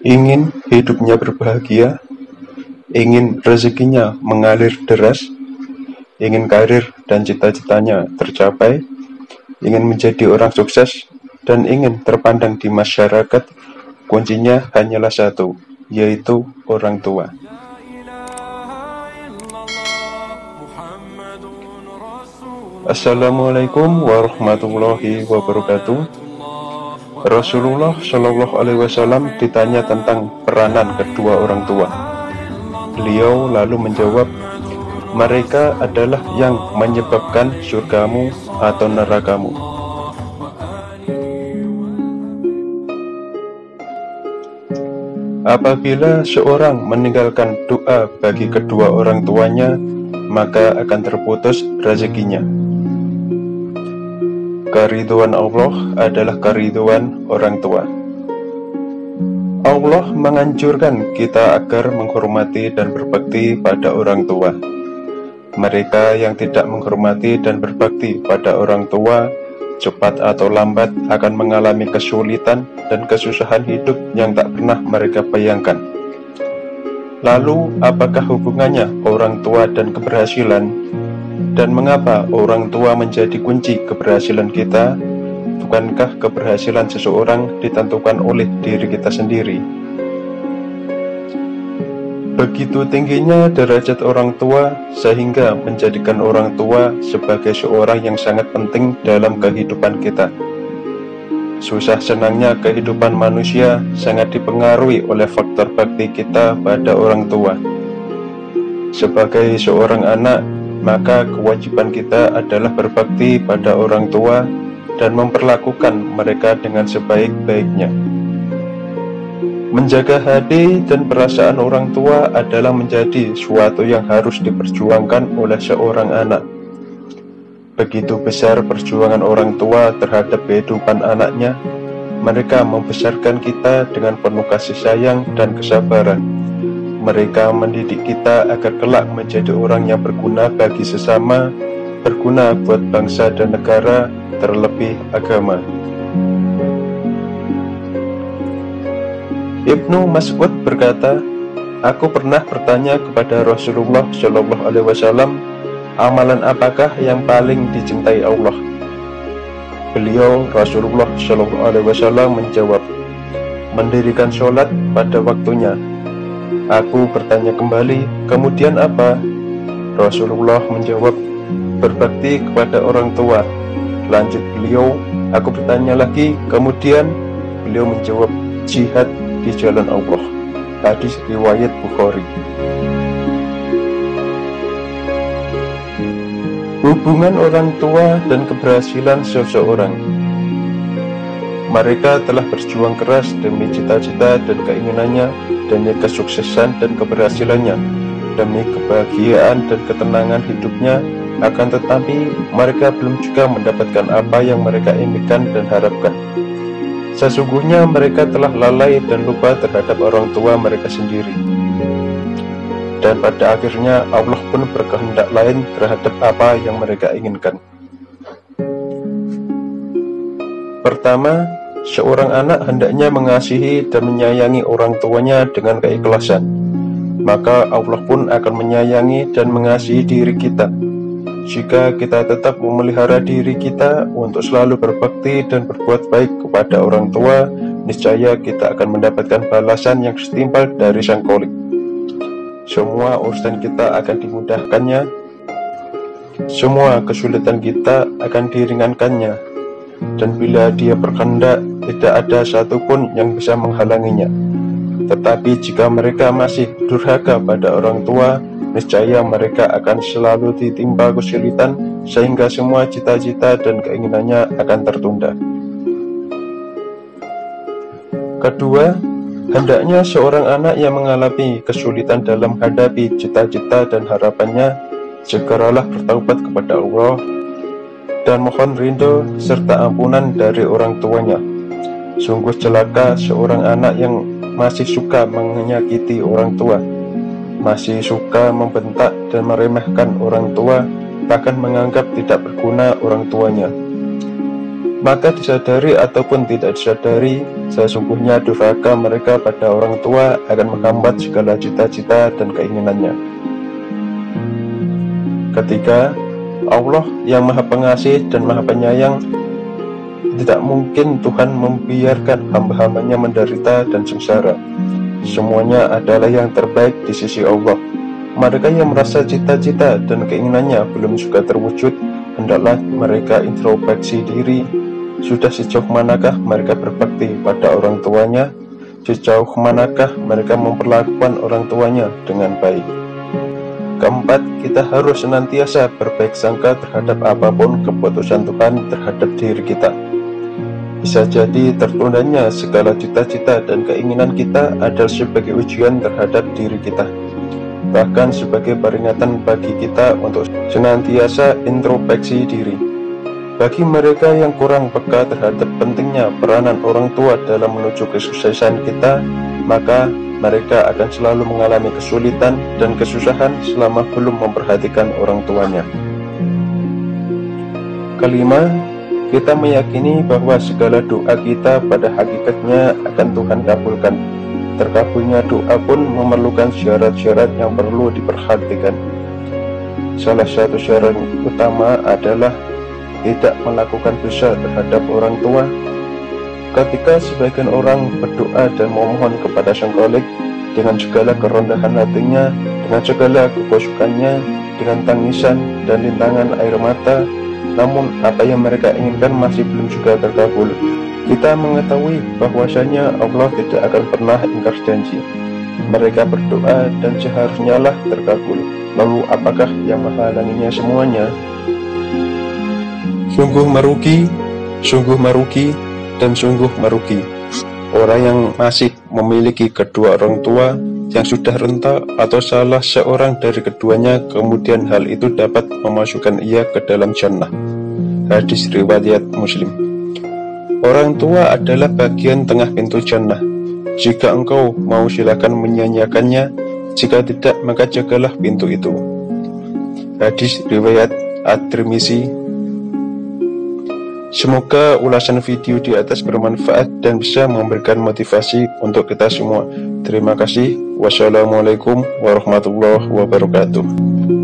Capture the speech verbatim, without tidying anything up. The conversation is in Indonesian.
Ingin hidupnya berbahagia, ingin rezekinya mengalir deras, ingin karir dan cita-citanya tercapai, ingin menjadi orang sukses, dan ingin terpandang di masyarakat, kuncinya hanyalah satu, yaitu orang tua. Assalamualaikum warahmatullahi wabarakatuh. Rasulullah Shallallahu Alaihi Wasallam ditanya tentang peranan kedua orang tua. Beliau lalu menjawab, mereka adalah yang menyebabkan surgamu atau nerakamu. Apabila seorang meninggalkan doa bagi kedua orang tuanya, maka akan terputus rezekinya. Keridhaan Allah adalah keridhaan orang tua. Allah menganjurkan kita agar menghormati dan berbakti pada orang tua. Mereka yang tidak menghormati dan berbakti pada orang tua, cepat atau lambat akan mengalami kesulitan dan kesusahan hidup yang tak pernah mereka bayangkan. Lalu, apakah hubungannya orang tua dan keberhasilan? Dan mengapa orang tua menjadi kunci keberhasilan kita? Bukankah keberhasilan seseorang ditentukan oleh diri kita sendiri? Begitu tingginya derajat orang tua, sehingga menjadikan orang tua sebagai seorang yang sangat penting dalam kehidupan kita. Susah senangnya kehidupan manusia sangat dipengaruhi oleh faktor bakti kita pada orang tua. Sebagai seorang anak, maka kewajiban kita adalah berbakti pada orang tua dan memperlakukan mereka dengan sebaik-baiknya. Menjaga hati dan perasaan orang tua adalah menjadi suatu yang harus diperjuangkan oleh seorang anak. Begitu besar perjuangan orang tua terhadap kehidupan anaknya. Mereka membesarkan kita dengan penuh kasih sayang dan kesabaran. Mereka mendidik kita agar kelak menjadi orang yang berguna bagi sesama, berguna buat bangsa dan negara, terlebih agama. Ibnu Mas'ud berkata, aku pernah bertanya kepada Rasulullah Shallallahu Alaihi Wasallam, amalan apakah yang paling dicintai Allah? Beliau Rasulullah Shallallahu Alaihi Wasallam menjawab, mendirikan sholat pada waktunya. Aku bertanya kembali, kemudian apa? Rasulullah menjawab, berbakti kepada orang tua. Lanjut beliau, aku bertanya lagi, kemudian beliau menjawab, jihad di jalan Allah. Hadis riwayat Bukhari. Hubungan orang tua dan keberhasilan seseorang. Mereka telah berjuang keras demi cita-cita dan keinginannya, demi kesuksesan dan keberhasilannya, demi kebahagiaan dan ketenangan hidupnya. Akan tetapi, mereka belum juga mendapatkan apa yang mereka impikan dan harapkan. Sesungguhnya mereka telah lalai dan lupa terhadap orang tua mereka sendiri. Dan pada akhirnya Allah pun berkehendak lain terhadap apa yang mereka inginkan. Pertama, seorang anak hendaknya mengasihi dan menyayangi orang tuanya dengan keikhlasan. Maka Allah pun akan menyayangi dan mengasihi diri kita. Jika kita tetap memelihara diri kita untuk selalu berbakti dan berbuat baik kepada orang tua, niscaya kita akan mendapatkan balasan yang setimpal dari Sang Khalik. Semua urusan kita akan dimudahkannya, semua kesulitan kita akan diringankannya, dan bila Dia berkehendak, tidak ada satupun yang bisa menghalanginya. Tetapi jika mereka masih durhaka pada orang tua, niscaya mereka akan selalu ditimpa kesulitan, sehingga semua cita-cita dan keinginannya akan tertunda. Kedua, hendaknya seorang anak yang mengalami kesulitan dalam menghadapi cita-cita dan harapannya, segeralah bertaubat kepada Allah dan mohon ridho serta ampunan dari orang tuanya. Sungguh celaka seorang anak yang masih suka menyakiti orang tua, masih suka membentak dan meremehkan orang tua, bahkan menganggap tidak berguna orang tuanya. Maka disadari ataupun tidak disadari, sesungguhnya durhaka mereka pada orang tua akan menghambat segala cita-cita dan keinginannya. Ketika Allah yang Maha Pengasih dan Maha Penyayang, tidak mungkin Tuhan membiarkan hamba-hambanya menderita dan sengsara. Semuanya adalah yang terbaik di sisi Allah. Mereka yang merasa cita-cita dan keinginannya belum juga terwujud, hendaklah mereka introspeksi diri. Sudah sejauh manakah mereka berbakti pada orang tuanya? Sejauh manakah mereka memperlakukan orang tuanya dengan baik? Keempat, kita harus senantiasa berbaik sangka terhadap apapun keputusan Tuhan terhadap diri kita. Bisa jadi tertundanya segala cita-cita dan keinginan kita adalah sebagai ujian terhadap diri kita, bahkan sebagai peringatan bagi kita untuk senantiasa introspeksi diri. Bagi mereka yang kurang peka terhadap pentingnya peranan orang tua dalam menuju kesuksesan kita, maka mereka akan selalu mengalami kesulitan dan kesusahan selama belum memperhatikan orang tuanya. Kelima, kita meyakini bahwa segala doa kita pada hakikatnya akan Tuhan kabulkan. Terkabulnya doa pun memerlukan syarat-syarat yang perlu diperhatikan. Salah satu syarat utama adalah tidak melakukan dosa terhadap orang tua. Ketika sebagian orang berdoa dan memohon kepada Sang Khalik dengan segala kerendahan hatinya, dengan segala kekusukannya, dengan tangisan dan lintangan air mata, namun apa yang mereka inginkan masih belum juga terkabul, kita mengetahui bahwasanya Allah tidak akan pernah ingkar janji. Mereka berdoa dan seharusnya lah terkabul. Lalu apakah yang menghalanginya semuanya? Sungguh merugi, sungguh merugi, dan sungguh merugi orang yang masih memiliki kedua orang tua yang sudah renta atau salah seorang dari keduanya, kemudian hal itu dapat memasukkan ia ke dalam jannah. Hadis riwayat Muslim. Orang tua adalah bagian tengah pintu jannah. Jika engkau mau, silakan menyanyiakannya. Jika tidak, maka jagalah pintu itu. Hadis riwayat At-Tirmizi. Semoga ulasan video di atas bermanfaat dan bisa memberikan motivasi untuk kita semua. Terima kasih. Wassalamualaikum warahmatullahi wabarakatuh.